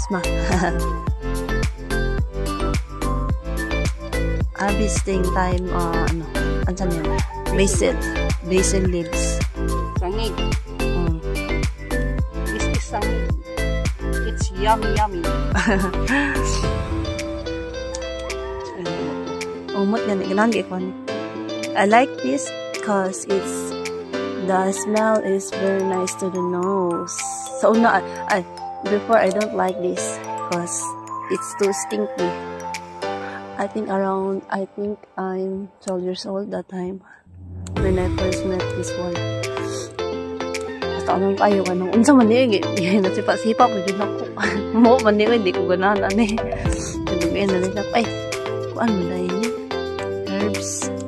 na. Harvesting time, ano yun? Basil leaves. Sangig. This is sangig. It's yummy. Umot yan, ginanggi ko. I like this because the smell is very nice to the nose. So before I don't like this because it's too stinky. I think I'm 12 years old that time when I first met this one. At anong kayo, unsa man niya, nasipa-sipa ko din ako. Mo man niya, hindi ko ganahan, Sabihin na rin ako, ay, kuan mo na yun, herbs.